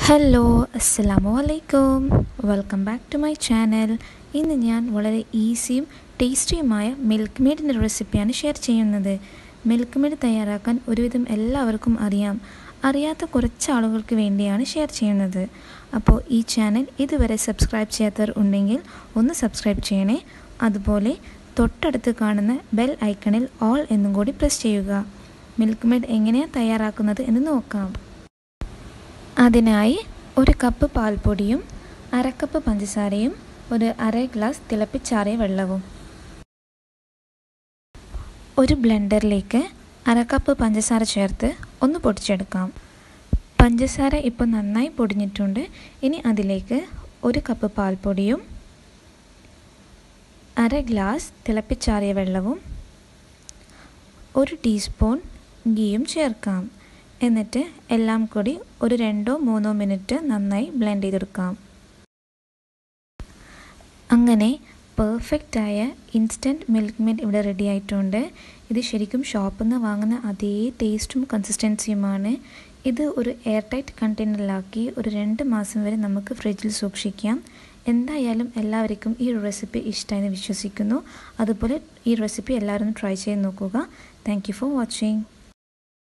Hello അസ്സലാമു അലൈക്കും welcome back to my channel. ഇന്ന് ഞാൻ വളരെ ഈസിയും ടേസ്റ്റിയുമായ മിൽക്ക് മെയ്ഡിൻ്റെ റെസിപ്പിയാണ് ഷെയർ ചെയ്യുന്നത്. മിൽക്ക് മെയ്ഡ് തയ്യാറാക്കാൻ ഒരുവിധം എല്ലാവർക്കും അറിയാം. അറിയാത്ത കുറച്ച് ആളുകൾക്ക് വേണ്ടിയാണ് ഷെയർ ചെയ്യുന്നത്. അപ്പോൾ ഈ ചാനൽ ഇതുവരെ സബ്സ്ക്രൈബ് ചെയ്യാത്തവർ ഉണ്ടെങ്കിൽ ഒന്ന് സബ്സ്ക്രൈബ് ചെയ്യണേ. അതുപോലെ തൊട്ടടുത്ത് കാണുന്ന ബെൽ ഐക്കണിൽ ഓൾ എന്നും കൂടി പ്രസ് ചെയ്യുക. മിൽക്ക് മെയ്ഡ് എങ്ങനെയാണ് തയ്യാറാക്കുന്നത് എന്ന് നോക്കാം. അതിനായി ഒരു കപ്പ് പാൽപ്പൊടിയും അരക്കപ്പ് പഞ്ചസാരയും ഒരു അര ഗ്ലാസ് തിളപ്പിച്ചാറിയ വെള്ളവും. ഒരു ബ്ലെൻഡറിലേക്ക് അരക്കപ്പ് പഞ്ചസാര ചേർത്ത് ഒന്ന് പൊടിച്ചെടുക്കാം. പഞ്ചസാര ഇപ്പോൾ നന്നായി പൊടിഞ്ഞിട്ടുണ്ട്. ഇനി അതിലേക്ക് ഒരു കപ്പ് പാൽപ്പൊടിയും അര ഗ്ലാസ് തിളപ്പിച്ചാറിയ വെള്ളവും ഒരു ടീസ്പൂൺ ഗീയും ചേർക്കാം. എന്നിട്ട് എല്ലാം കൂടി ഒരു 2-3 മിനിറ്റ് നന്നായി ബ്ലെൻഡ് ചെയ്തെടുക്കാം. അങ്ങനെ പെർഫെക്റ്റായ ഇൻസ്റ്റൻറ്റ് മിൽക്ക് മെയ്ഡ് ഇവിടെ റെഡി ആയിട്ടുണ്ട്. ഇത് ശരിക്കും ഷോപ്പിൽ നിന്ന് വാങ്ങുന്ന അതേ ടേസ്റ്റും കൺസിസ്റ്റൻസിയുമാണ്. ഇത് ഒരു എയർ ടൈറ്റ് കണ്ടെയ്നറിലാക്കി ഒരു 2 മാസം വരെ നമുക്ക് ഫ്രിഡ്ജിൽ സൂക്ഷിക്കാം. എന്തായാലും എല്ലാവർക്കും ഈ റെസിപ്പി ഇഷ്ടമായെന്ന് വിശ്വസിക്കുന്നു. അതുപോലെ ഈ റെസിപ്പി എല്ലാവരും ട്രൈ ചെയ്ത് നോക്കുക. Thank you for watching.